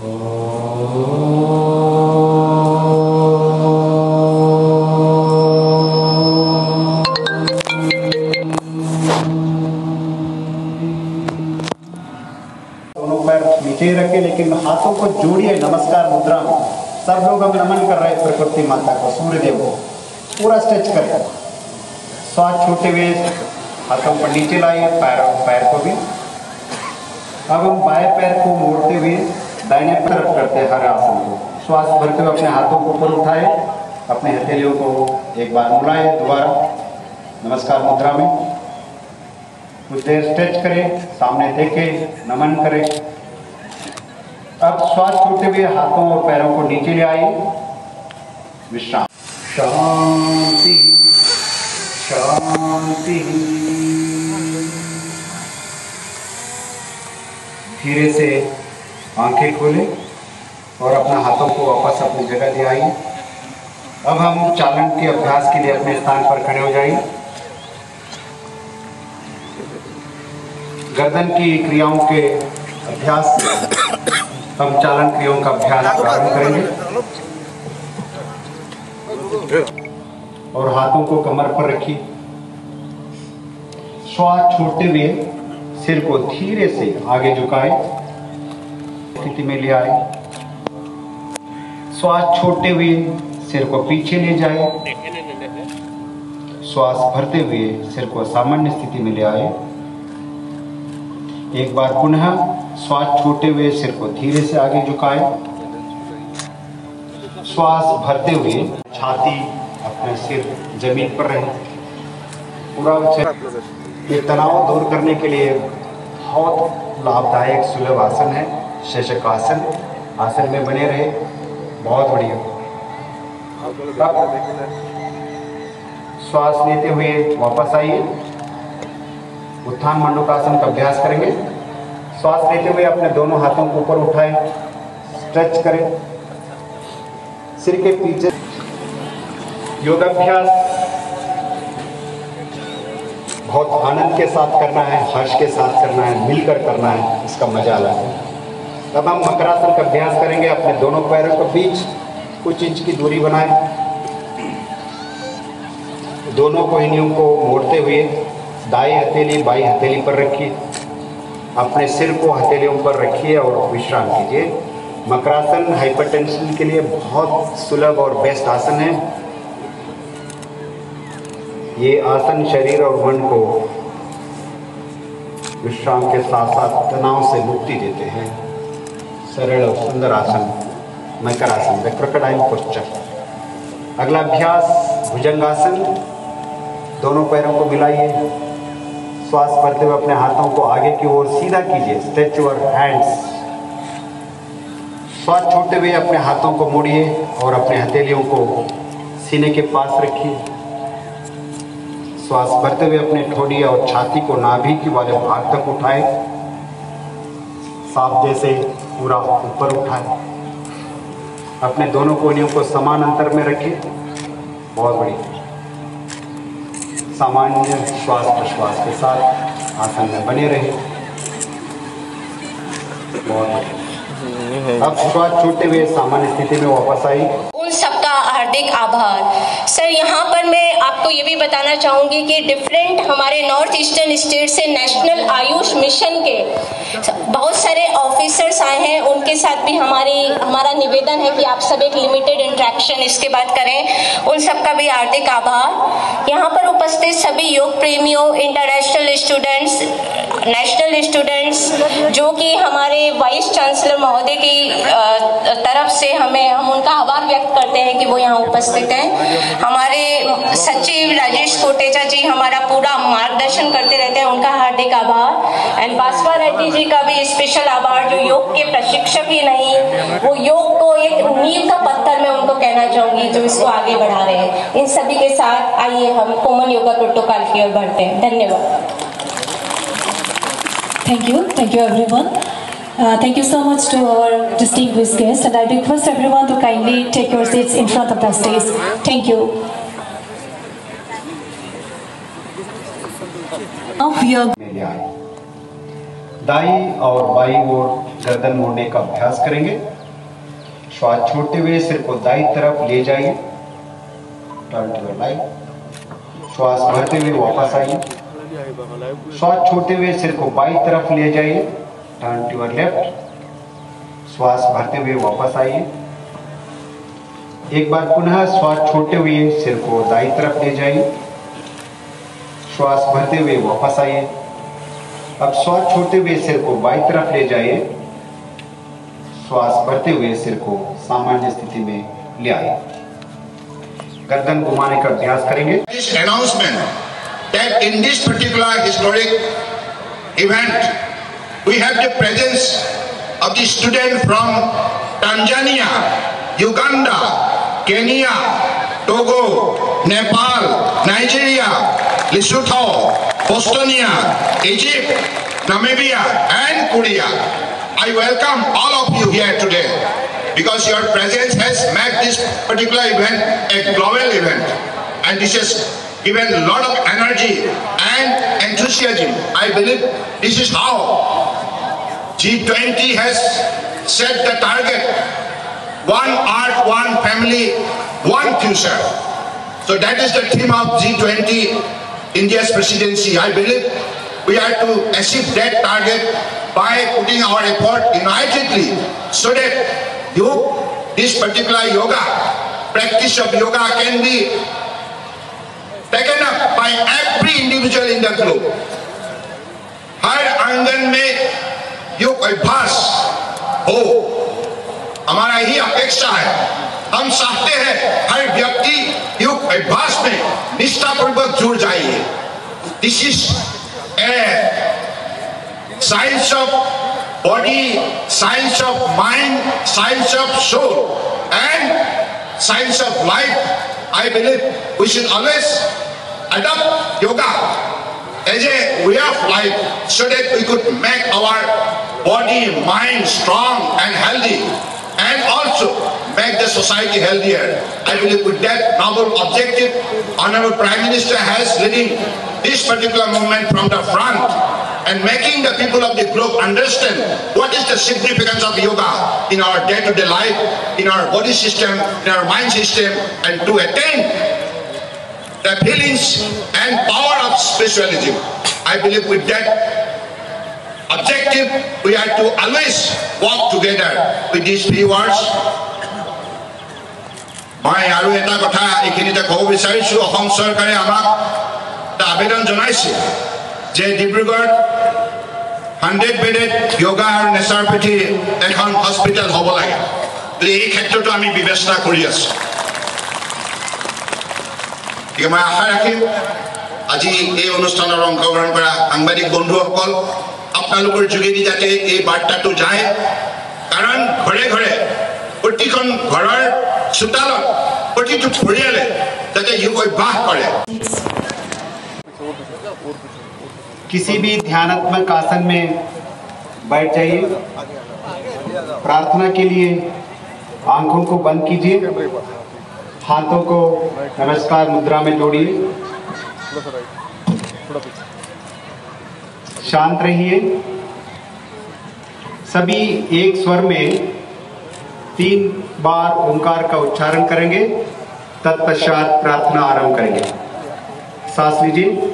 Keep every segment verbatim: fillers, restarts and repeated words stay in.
दोनों पैर नीचे रखे, लेकिन हाथों को जोड़िए नमस्कार मुद्रा में। सब लोग हम नमन कर रहे हैं प्रकृति माता को, सूर्य देव को। पूरा स्ट्रेच करें, श्वास छोड़ते हुए हाथों पर नीचे लाइए, पैर पैर को भी। अब हम बाएं पैर को मोड़ते हुए दाहिने तरफ करते हैं हर आसन को। श्वास भरते हुए अपने हाथों को ऊपर उठाए, अपने हथेलियों को एक बार मुड़ाए, दोबारा नमस्कार मुद्रा में। कुछ देर स्ट्रेच करें, सामने देखें, नमन करें। अब श्वास छोड़ते हुए हाथों और पैरों को नीचे ले आइए, विश्राम। शांति शांति। धीरे से आंखें खोलें और अपना हाथों को वापस अपनी जगह ले आइए। अब हम चालन के अभ्यास के लिए अपने स्थान पर खड़े हो जाइए। गर्दन की क्रियाओं के अभ्यास से हम चालन क्रियाओं का अभ्यास प्रारंभ करेंगे और हाथों को कमर पर रखिए। श्वास छोड़ते हुए सिर को धीरे से आगे झुकाए, स्थिति में ले आए। श्वास छोड़ते हुए सिर को पीछे ले जाए। श्वास भरते हुए सिर को सामान्य स्थिति में ले आए। एक बार पुनः श्वास छोड़ते हुए सिर को धीरे से आगे झुकाए। श्वास भरते हुए छाती अपने सिर जमीन पर रहे। पूरा ये तनाव दूर करने के लिए बहुत लाभदायक सुलभ आसन है, शशकासन। आसन में बने रहे, बहुत बढ़िया। श्वास लेते हुए वापस आइए, उत्थान मंडूकासन का अभ्यास करेंगे। श्वास लेते हुए अपने दोनों हाथों को ऊपर उठाएं, स्ट्रेच करें, सिर के पीछे। योगाभ्यास बहुत आनंद के साथ करना है, हर्ष के साथ करना है, मिलकर करना है, इसका मजा अलग है। तब हम मकरासन का अभ्यास करेंगे। अपने दोनों पैरों के बीच कुछ इंच की दूरी बनाएं, दोनों कोहनियों को मोड़ते हुए दाएं हथेली बाई हथेली पर रखिए। अपने सिर को हथेलियों पर रखिए और विश्राम कीजिए। मकरासन हाइपरटेंशन के लिए बहुत सुलभ और बेस्ट आसन है। ये आसन शरीर और मन को विश्राम के साथ साथ तनाव से मुक्ति देते हैं। सरल और सुंदर आसन मकरासन, द क्रोकोडाइल पोस्चर। अगला अभ्यास भुजंगासन। दोनों पैरों को मिलाइए, श्वास भरते हुए अपने हाथों को आगे की ओर सीधा कीजिए, स्ट्रेच योर हैंड्स। श्वास छोड़ते हुए अपने हाथों को मोड़िए और अपने हथेलियों को सीने के पास रखिए। श्वास भरते हुए अपने ठोड़ी और छाती को नाभि के वाले भाग तक उठाए, सांप जैसे पूरा ऊपर उठाए। अपने दोनों कोहनियों को समान अंतर में रखिए, बहुत बढ़िया। सामान्य श्वास प्रश्वास के साथ आसन में बने रहे, बहुत बढ़िया। अब श्वास छोड़ते हुए सामान्य स्थिति में वापस आई। उन सबका हार्दिक आभार। सर, यहाँ पर मैं आपको ये भी बताना चाहूँगी कि डिफरेंट हमारे नॉर्थ ईस्टर्न स्टेट से नेशनल आयुष मिशन के बहुत सारे ऑफिसर्स आए हैं। उनके साथ भी हमारी हमारा निवेदन है कि आप सब एक लिमिटेड इंटरेक्शन इसके बाद करें। उन सबका भी हार्दिक आभार। यहाँ पर उपस्थित सभी योग प्रेमियों, इंटरनेशनल स्टूडेंट्स, नेशनल स्टूडेंट्स, जो कि हमारे वाइस चांसलर महोदय की तरफ से हमें हम उनका आभार व्यक्त करते हैं कि वो यहाँ उपस्थित हैं। हमारे सचिव राजेश कोटेचा जी हमारा पूरा मार्गदर्शन करते रहते हैं, उनका हार्दिक आभार। एंड बासवा रेड्डी जी का भी स्पेशल आभार, जो योग के प्रशिक्षक ही नहीं, वो योग को एक नींव का पत्थर मैं उनको कहना चाहूंगी, जो इसको आगे बढ़ा रहे हैं। इन सभी के साथ आइए हम कॉमन योगा प्रोटोकॉल की ओर बढ़ते हैं। धन्यवाद। Thank you, thank you everyone. Uh, thank you so much to our distinguished guests, and I request everyone to kindly take your seats in front of the stage. Thank you. Now we are दाई और by ओर गर्दन मोड़ने का अभ्यास करेंगे। श्वास छोड़ते हुए सिर को दाईं तरफ ले जाइए, टर्न टू योर राइट। श्वास भरते हुए वापस आइए। श्वास छोड़ते हुए सिर को बाईं तरफ ले जाइए, टर्न टू योर लेफ्ट। श्वास भरते हुए वापस आइए। एक बार पुनः श्वास छोड़ते हुए सिर को दाईं तरफ ले जाइए। श्वास भरते हुए वापस आइए। अब श्वास छोड़ते हुए सिर को बाईं तरफ ले जाइए। श्वास भरते हुए सिर को सामान्य स्थिति में ले आइए। गर्दन घुमाने का अभ्यास करेंगे। This announcement that in this particular historic event we have the presence of the student from Tanzania, Uganda, Kenya, Togo, Nepal, Nigeria, Lesotho, Estonia, Egypt, Namibia and Korea. I welcome all of you here today because your presence has made this particular event a global event, and this has given a lot of energy and enthusiasm. I believe this is how G twenty has set the target: one earth, one family, one future. So that is the theme of G twenty, India's presidency. I believe we are to achieve that target by putting our effort unitedly, so that you, this particular yoga, practice of yoga can be taken up by every individual in the globe. हर आंगन में योग अभ्यास हो, हमारा ही अपेक्षा है। हम चाहते हैं हर व्यक्ति योग अभ्यास में निष्ठापूर्वक जुड़ जाइए। This is a science of body, science of mind, science of soul, and science of life. I believe we should always adopt yoga as a way of life, so that we could make our body, mind strong and healthy, and also make the society healthier. I believe with that noble objective, Honorable Prime Minister has leading this particular movement from the front, and making the people of the globe understand what is the significance of yoga in our day-to-day life, in our body system, in our mind system, and to attain the feelings and power of spiritualism. I believe with that objective, we are to always walk together with these three words. মই আৰু এটা কথা এইখিনিতে ক'ব বিচাৰিছোঁ, অসম চৰকাৰে আমাক এটা আবেদন জনাইছে যে ডিব্ৰুগড় হাণ্ড্ৰেড বেডেড যোগা আৰু নেচাৰোপেথি এখন হস্পিটেল হ'ব লাগে। এই ক্ষেত্ৰতো আমি ব্যৱস্থা কৰি আছোঁ। গতিকে মই আশা ৰাখিম আজি এই অনুষ্ঠানত অংশগ্ৰহণ কৰা সাংবাদিক বন্ধুসকল, আপোনালোকৰ যোগেদি যাতে এই বাৰ্তাটো যায়, কাৰণ ঘৰে ঘৰে প্ৰতিখন ঘৰৰ চোতালত প্ৰতিটো পৰিয়ালে যাতে যোগ অভ্যাস কৰে। किसी भी ध्यानात्मक आसन में बैठ जाइए। प्रार्थना के लिए आंखों को बंद कीजिए, हाथों को नमस्कार मुद्रा में जोड़िए, शांत रहिए। सभी एक स्वर में तीन बार ओंकार का उच्चारण करेंगे, तत्पश्चात प्रार्थना आरंभ करेंगे। सांस लीजिए।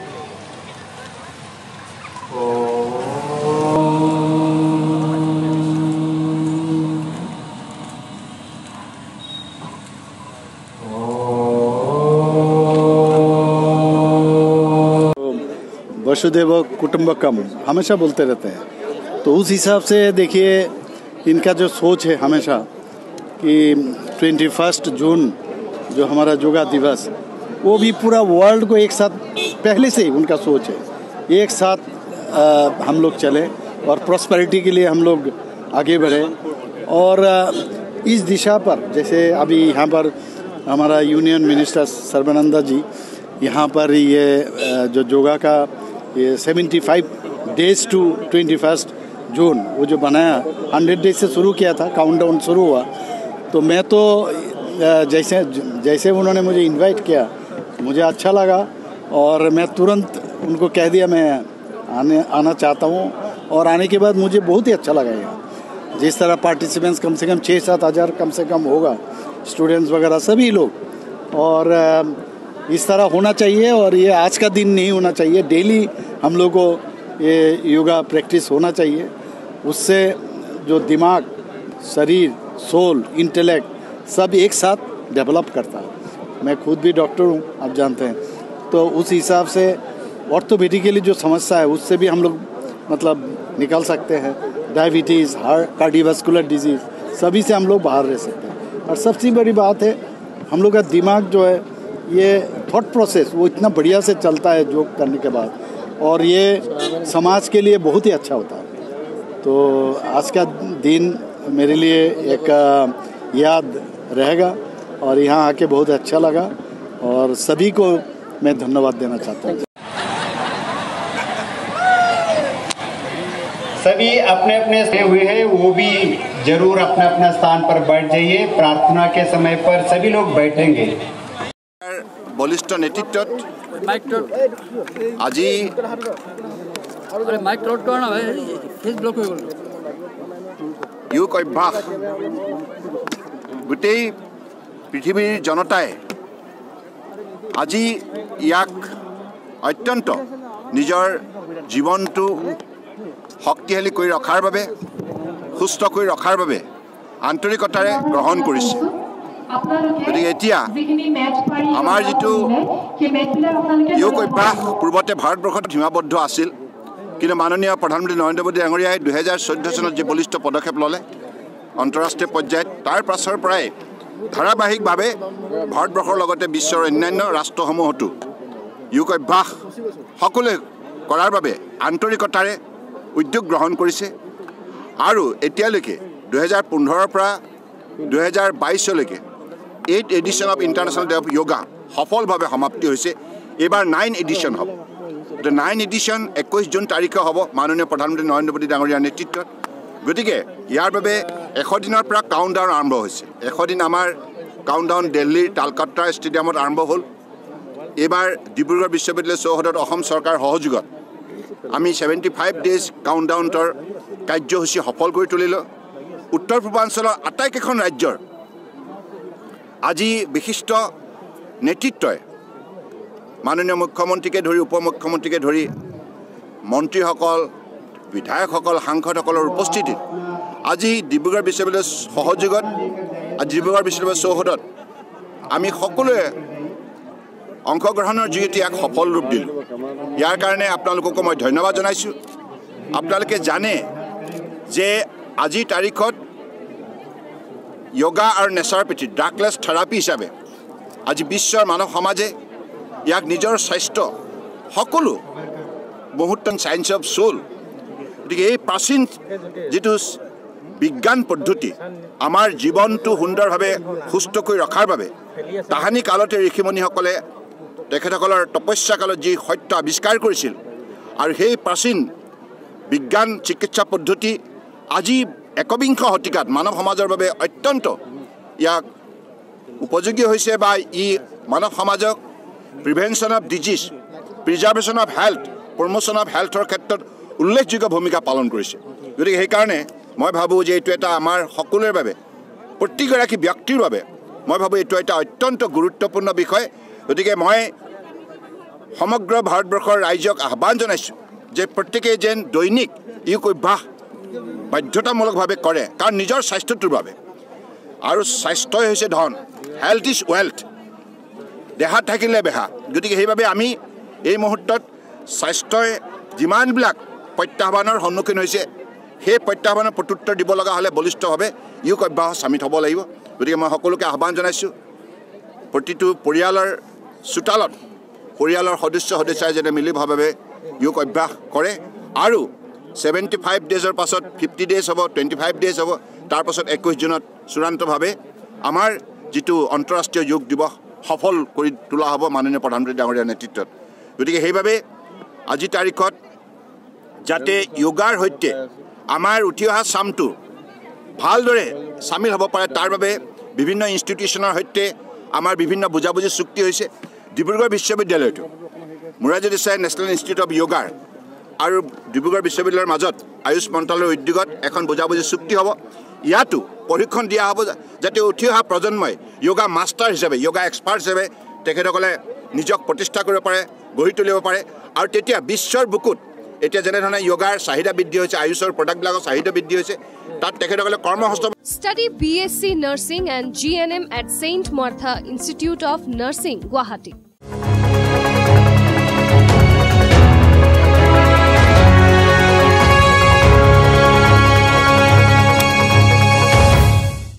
वसुदेव कुटुंबकम हमेशा बोलते रहते हैं, तो उस हिसाब से देखिए इनका जो सोच है हमेशा कि ट्वेंटी फर्स्ट जून जो हमारा योगा दिवस, वो भी पूरा वर्ल्ड को एक साथ, पहले से ही उनका सोच है एक साथ आ, हम लोग चलें और प्रॉस्पेरिटी के लिए हम लोग आगे बढ़े। और आ, इस दिशा पर जैसे अभी यहाँ पर हमारा यूनियन मिनिस्टर सर्बानंद जी यहाँ पर ये जो योगा का ये seventy five days to twenty first June वो जो बनाया, हंड्रेड डेज से शुरू किया था, काउंटडाउन शुरू हुआ। तो मैं तो जैसे जैसे उन्होंने मुझे इनवाइट किया मुझे अच्छा लगा और मैं तुरंत उनको कह दिया मैं आने आना चाहता हूँ। और आने के बाद मुझे बहुत ही अच्छा लगा यहाँ। जिस तरह पार्टिसिपेंट्स कम से कम छः सात हज़ार कम से कम होगा, स्टूडेंट्स वगैरह सभी लोग, और इस तरह होना चाहिए। और ये आज का दिन नहीं होना चाहिए, डेली हम लोग को ये योगा प्रैक्टिस होना चाहिए। उससे जो दिमाग, शरीर, सोल, इंटेलेक्ट सब एक साथ डेवलप करता है। मैं खुद भी डॉक्टर हूँ, आप जानते हैं, तो उस हिसाब से ऑर्थोपेडिकली जो समस्या है उससे भी हम लोग मतलब निकल सकते हैं। डायबिटीज़, हार्ट, कार्डियोवास्कुलर डिजीज़, सभी से हम लोग बाहर रह सकते हैं। और सबसे बड़ी बात है, हम लोग का दिमाग जो है, ये थॉट प्रोसेस वो इतना बढ़िया से चलता है योग करने के बाद, और ये समाज के लिए बहुत ही अच्छा होता है। तो आज का दिन मेरे लिए एक याद रहेगा, और यहाँ आके बहुत अच्छा लगा, और सभी को मैं धन्यवाद देना चाहता हूँ। सभी अपने अपने से हुए हैं, वो भी जरूर अपना अपना स्थान पर बैठ जाइए। प्रार्थना के समय पर सभी लोग बैठेंगे। बलिष्ठ नेतृत्व আজি योग अभ्यास गोटे पृथ्वीर जनताय আজি ইয়াক अत्यंत निजर जीवन तो शक्तिशाली कर रखार बारे, सुस्थ कर रखार बारे आंतरिकतारे ग्रहण करिছে। गति एतिया आमार जितु योग अभ्यास पूर्वते भारतवर्षत सीमाबद्ध आसिल, किन्तु माननीय प्रधानमंत्री नरेंद्र मोदी डांगरियाय दुहजार चौदह सनत जो बलिष्ठ पदक्षेप लले अंतरराष्ट्रीय पर्यायत, तार पाछर पराय धाराबाहिकभावे भारतवर्षर लगते विश्वर अन्यान्य राष्ट्रসমূहतो योग अभ्यास सकलोৱে करार बारे आंतरिकतारे उद्योग ग्रहण करिছে। आरु एतियाলৈকে दुहजार पंद्रहर পৰা दुहजार बाईसলৈকে eight edition of international day of yoga सफल भावे समाप्ति होइছে। एबार नाइन एडिशन हम तो नाइन एडिशन इक्कीस जून तारीखे हम माननीय प्रधानमंत्री नरेंद्र मोदी डांगरियार नेतृत्व। गति के यार बारे एश दिनर পৰা काउंटडाउन आरम्भ होइছে। एश दिन आमार काउंटडाउन दिल्लीर तालकट्टा स्टेडियमत आरम्भ हल। एबार डिब्रुगढ़ विश्वविद्यालय चौहदत असम सरकार सहयोगत आमी सेवेन्टी फाइव डेज काउंटडाउनर कार्यसूची सफल कर तुलिलो। उत्तर पूर्वांचल आटाइकेइखन राज्यर আজি विशिष्ट नेतृत्व माननीय मुख्यमंत्री धरी उपमुख्यमंत्री धरी मंत्रीसकल, विधायकसकल, सांसदसकলৰ उपस्थिति আজি डिब्रुगढ़ विश्वविद्यालय सहयोगत डिब्रुगढ़ विश्वविद्यालय चौहदत आमी सकलोৱে अंशग्रहणर जरिए याक सफल रूप दिल। यार कारण आपलोक मैं धन्यवाद जानाइछु। आपलोके जाने जे आजिर तारीखत योगा और नेचारोपैथी ड्रागलेस थेरापी हिसाब से आज विश्व मानव समाजे याक निजर स्वास्थ्य सकलो मुहूर्तन साइंस ऑफ सोल गति ये प्राचीन जी विज्ञान पद्धति आमार जीवन तो सुंदर भावे सुस्थ कर रखार बारे ताहानी कालते ऋषिमुनिसकले तेखेतসকলৰ तपस्या कालत जी सत्य आविष्कार करिছিল और সেই प्राचीन विज्ञान चिकित्सा पद्धति আজি एकविंश शतिकात मानव समाजर बारे अत्यंत याक उपयोगी होइছে बा इ मानव समाजक prevention of disease, preservation of health, promotion of हेल्थर क्षेत्र उल्लेखযোग्य भूमिका पालन करिছে। गति সেই কাৰণে मैं भाबो जे एटु एटा आमार सकलोर बारे प्रतिगराकी व्यक्तिर बारे मैं भाबो एटु एटा अत्यंत गुरुत्वपूर्ण विषय। गति के मैं समग्र भारतवर्षर राइजक आह्वान जानाइछु जे प्रत्येके जेन दैनिक योग अभ्यास बाध्यतामूलक भावे करे, कारण निजर स्वास्थ्यटोर बारे और स्वास्थ्य होइছে धन, हेल्थ इज वेल्थ, देहात থাকিলে बेहा। गति के সেইভাবে আমি এই মুহূৰ্তত স্বাস্থ্যই যিমানবিলাক প্ৰত্যাহ্বানৰ সন্মুখীন হৈছে সেই প্ৰত্যাহ্বানৰ প্ৰত্যুত্তৰ দিব লগা হ'লে বলিষ্ঠভাৱে योग अभ्यास সামিল হ'ব লাগিব। গতিকে মই সকলোকে আহ্বান জনাইছোঁ প্ৰতিটো পৰিয়ালৰ চোতালত পৰিয়ালৰ সদস্য সদস্যাই যেনে মিলিভাৱে योग अभ्यास কৰে আৰু सेवेन्टी फाइव डेजर पाছত फिफ्टी डेज हम टुवेंटी फाइव डेज हम तार पाছত इक्कीस जूनत चूड़ान्त भावे आमार जितु अंतरराष्ट्रीय योग दिवस सफल कर तोला हम माननीय प्रधानमंत्री डांगरियार नेतृत्व। गति के সেইভাবে আজি तारीखत जाते योगार सहित आमार उठी अहा चामटो भालदरे सामिल हम पारे तार बारे विभिन्न इन्स्टिट्यूशनर सहित आमार विभिन्न बुझाबुझी चुक्ति होइছে। डिब्रुगढ़ विश्वविद्यालय Morarji Desai national institute of योगार আৰু ডিব্ৰুগড় বিশ্ববিদ্যালয়ৰ মাজত আয়ুষ মন্ত্ৰালয়ৰ উদ্যোগত এখন বুজাবুজি চুক্তি হ'ব। ইয়াতো প্ৰশিক্ষণ দিয়া হ'ব যাতে উঠি অহা প্ৰজন্মই য়োগা মাষ্টাৰ হিচাপে য়োগা এক্সপাৰ্ট হিচাপে তেখেতসকলে নিজক প্ৰতিষ্ঠা কৰিব পাৰে, গঢ়ি তুলিব পাৰে। আৰু তেতিয়া বিশ্বৰ বুকুত এতিয়া যেনেধৰণে য়োগাৰ চাহিদা বৃদ্ধি হৈছে, আয়ুষৰ প্ৰডাক্টবিলাকৰ চাহিদা বৃদ্ধি হৈছে, তাত তেখেতসকলে কৰ্মসংস্থাপন। Study B S c Nursing and G N M at Saint Martha Institute of Nursing, Guwahati.